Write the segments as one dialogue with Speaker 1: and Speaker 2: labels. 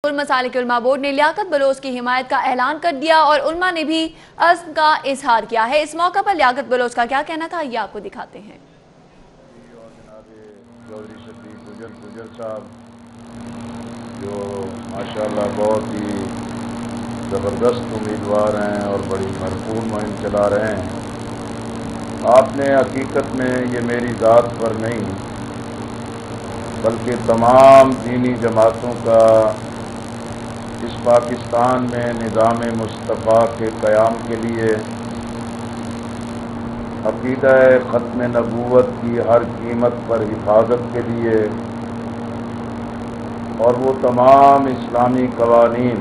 Speaker 1: کل مسالک علماء بورڈ نے لیاقت بلوچ کی حمایت کا اعلان کر دیا اور علماء نے بھی عزم کا اظہار کیا ہے۔ اس موقع پر لیاقت بلوچ کا کیا کہنا تھا یہ آپ کو دکھاتے ہیں۔
Speaker 2: اور جناب چودھری شفیق گجر صاحب جو ماشاءاللہ بہت ہی زبردست امیدوار ہیں اور بڑی بھرپور مہم چلا رہے ہیں، آپ نے حقیقت میں یہ میری ذات پر نہیں بلکہ تمام دینی جماعتوں کا اس پاکستان میں نظام مصطفیٰ کے قیام کے لیے عقیدہ ختم نبوت کی ہر قیمت پر حفاظت کے لیے اور وہ تمام اسلامی قوانین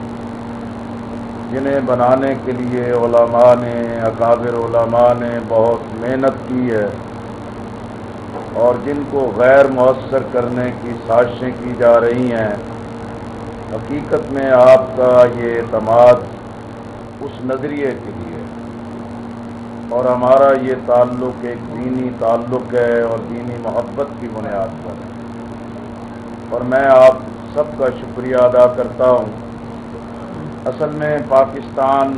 Speaker 2: جنہیں بنانے کے لیے علماء نے، اکابر علماء نے بہت محنت کی ہے اور جن کو غیر مؤثر کرنے کی سازشیں کی جا رہی ہیں، حقیقت میں آپ کا یہ اعتماد اس نظریے کے لیے اور ہمارا یہ تعلق ایک دینی تعلق ہے اور دینی محبت کی بنیاد پر ہے، اور میں آپ سب کا شکریہ ادا کرتا ہوں۔ اصل میں پاکستان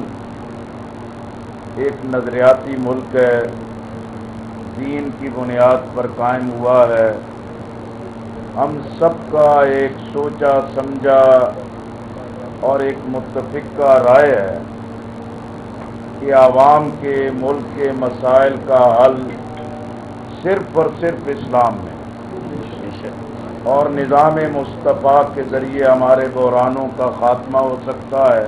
Speaker 2: ایک نظریاتی ملک ہے، دین کی بنیاد پر قائم ہوا ہے۔ ہم سب کا ایک سوچا سمجھا اور ایک متفقہ رائے ہے کہ عوام کے ملک کے مسائل کا حل صرف اور صرف اسلام میں اور نظام مصطفیٰ کے ذریعے ہمارے بحرانوں کا خاتمہ ہو سکتا ہے،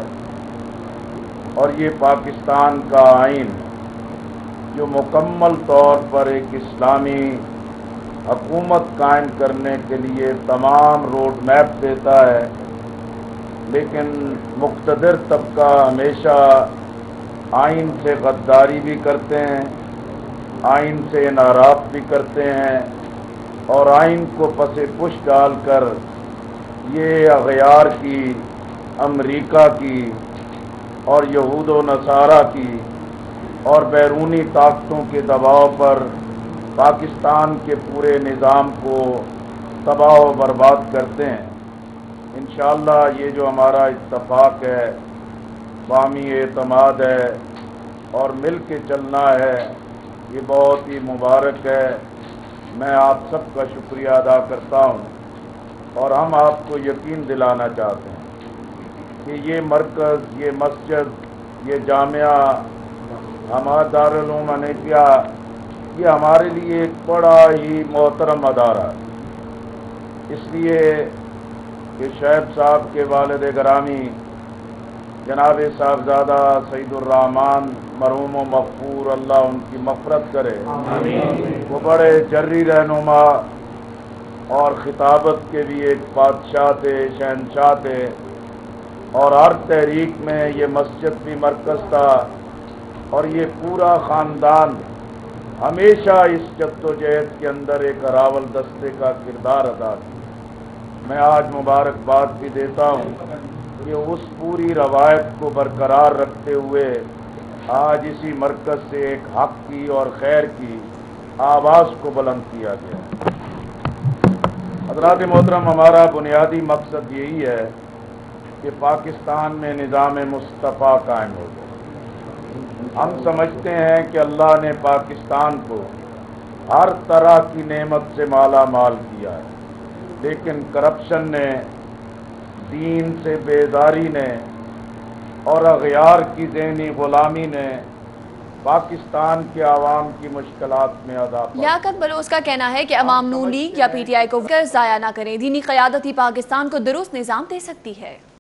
Speaker 2: اور یہ پاکستان کا آئین جو مکمل طور پر ایک اسلامی حکومت قائم کرنے کے لیے تمام روڈ میپ دیتا ہے، لیکن مقتدر طبقہ ہمیشہ آئین سے غداری بھی کرتے ہیں، آئین سے انحراف بھی کرتے ہیں اور آئین کو پس پش ڈال کر یہ اغیار کی، امریکہ کی اور یہود و نصارہ کی اور بیرونی طاقتوں کے دباؤ پر پاکستان کے پورے نظام کو تباہ و برباد کرتے ہیں۔ انشاءاللہ یہ جو ہمارا اتفاق ہے، باہمی اعتماد ہے اور مل کے چلنا ہے، یہ بہت ہی مبارک ہے۔ میں آپ سب کا شکریہ ادا کرتا ہوں اور ہم آپ کو یقین دلانا چاہتے ہیں کہ یہ مرکز، یہ مسجد، یہ جامعہ، ہمارا دارالعلوم حنیفیہ، یہ ہمارے لیے ایک بڑا ہی محترم ادارہ ہے، اس لیے کہ شعیب صاحب کے والد گرامی جناب صاحبزادہ سعید الرحمان مرحوم و مغفور، اللہ ان کی مغفرت کرے، وہ بڑے جری رہنما اور خطابت کے بھی ایک بادشاہ تھے، شہنشاہ تھے، اور ہر تحریک میں یہ مسجد بھی مرکز تھا اور یہ پورا خاندان ہمیشہ اس جدوجہد کے اندر ایک راول دستے کا کردار ادا کیا۔ میں آج مبارکباد بھی دیتا ہوں کہ اس پوری روایت کو برقرار رکھتے ہوئے آج اسی مرکز سے ایک حق کی اور خیر کی آواز کو بلند کیا گیا ہے۔ حضرات محترم، ہمارا بنیادی مقصد یہی ہے کہ پاکستان میں نظام مصطفیٰ قائم ہو جائے۔ ہم سمجھتے ہیں کہ اللہ نے پاکستان کو ہر طرح کی نعمت سے مالا مال کیا ہے، لیکن کرپشن نے، دین سے بیزاری نے اور اغیار کی ذہنی غلامی نے پاکستان کے عوام کی مشکلات میں اضافہ۔
Speaker 1: لیاقت بلوچ کا کہنا ہے کہ عوام نون لیگ یا پی ٹی آئی کو ضائع نہ کریں، دینی قیادت ہی پاکستان کو درست نظام دے سکتی ہے۔